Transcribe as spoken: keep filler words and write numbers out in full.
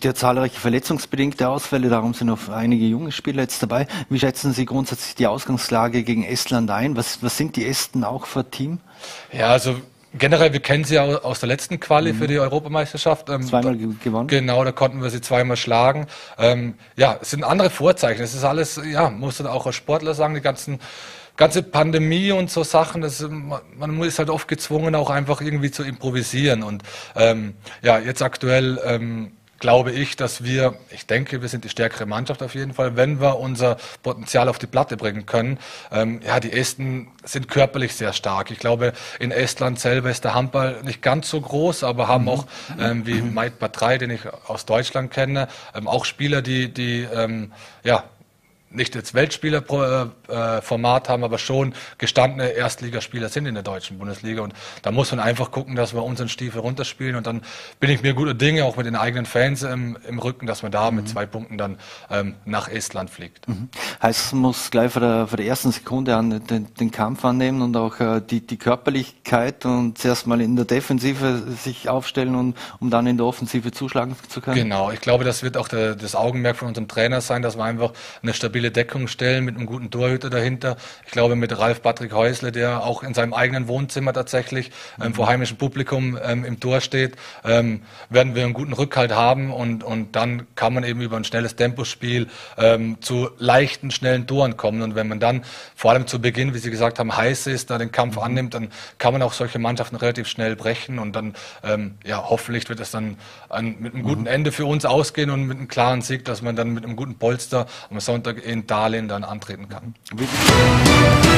gibt ja zahlreiche verletzungsbedingte Ausfälle, darum sind auch einige junge Spieler jetzt dabei. Wie schätzen Sie grundsätzlich die Ausgangslage gegen Estland ein? Was, was sind die Esten auch für ein Team? Ja, also generell, wir kennen sie ja aus der letzten Quali mhm. für die Europameisterschaft. Ähm, zweimal da, gewonnen. Genau, da konnten wir sie zweimal schlagen. Ähm, ja, es sind andere Vorzeichen. Es ist alles, ja, muss dann auch als Sportler sagen, die ganzen ganze Pandemie und so Sachen, das, man ist halt oft gezwungen, auch einfach irgendwie zu improvisieren. Und ähm, ja, jetzt aktuell ähm, glaube ich, dass wir, ich denke, wir sind die stärkere Mannschaft auf jeden Fall, wenn wir unser Potenzial auf die Platte bringen können. Ähm, ja, die Esten sind körperlich sehr stark. Ich glaube, in Estland selber ist der Handball nicht ganz so groß, aber haben auch, ähm, wie Mait Batrei, den ich aus Deutschland kenne, ähm, auch Spieler, die, die ähm, ja, nicht jetzt Weltspielerformat haben, aber schon gestandene Erstligaspieler sind in der deutschen Bundesliga. Und da muss man einfach gucken, dass wir unseren Stiefel runterspielen. Und dann bin ich mir guter Dinge, auch mit den eigenen Fans im, im Rücken, dass man da mhm. mit zwei Punkten dann ähm, nach Estland fliegt. Mhm. Heißt, man muss gleich von der, von der ersten Sekunde an den, den Kampf annehmen und auch äh, die, die Körperlichkeit und zuerst mal in der Defensive sich aufstellen, und, um dann in der Offensive zuschlagen zu können? Genau, ich glaube, das wird auch der, das Augenmerk von unserem Trainer sein, dass wir einfach eine stabile Deckung stellen mit einem guten Torhüter dahinter. Ich glaube, mit Ralf Patrick Häusle, der auch in seinem eigenen Wohnzimmer tatsächlich ähm, vor heimischem Publikum ähm, im Tor steht, ähm, werden wir einen guten Rückhalt haben, und, und dann kann man eben über ein schnelles Tempospiel ähm, zu leichten, schnellen Toren kommen. Und wenn man dann vor allem zu Beginn, wie Sie gesagt haben, heiß ist, da den Kampf mhm. annimmt, dann kann man auch solche Mannschaften relativ schnell brechen, und dann, ähm, ja, hoffentlich wird es dann ein, mit einem guten Ende für uns ausgehen und mit einem klaren Sieg, dass man dann mit einem guten Polster am Sonntag in Dahlin dann antreten kann.